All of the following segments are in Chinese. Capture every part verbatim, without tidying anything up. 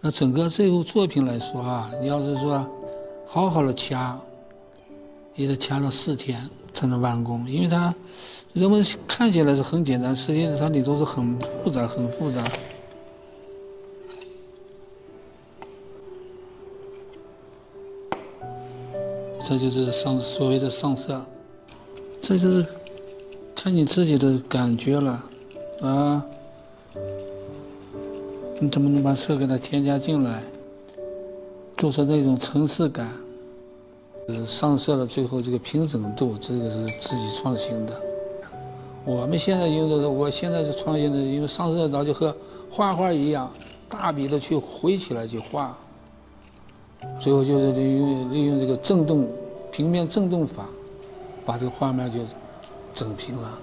那整个这幅作品来说啊，你要是说好好的掐，也得掐到四天才能完工，因为它人们看起来是很简单，实际上它里头是很复杂、很复杂。这就是上所谓的上色，这就是看你自己的感觉了，啊，你怎么能把色给它添加进来，做出那种层次感？呃，上色的最后这个平整度，这个是自己创新的。我们现在用的，我现在是创新的，因为上色刀就和画画一样，大笔的去挥起来去画。最后就是利用利用这个震动平面震动法，把这个画面就整平了。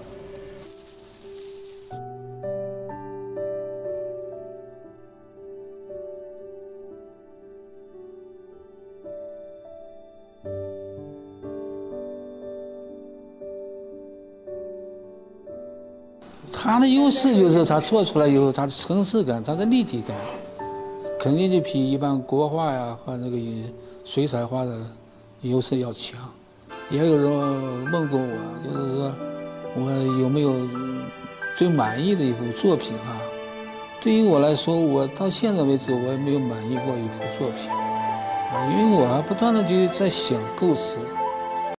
它的优势就是它做出来以后，它的层次感，它的立体感。肯定就比一般国画呀和那个水彩画的优势要强。也有人问过我，就是说我有没有最满意的一幅作品啊？对于我来说，我到现在为止我也没有满意过一幅作品啊，因为我不断的就在想构思。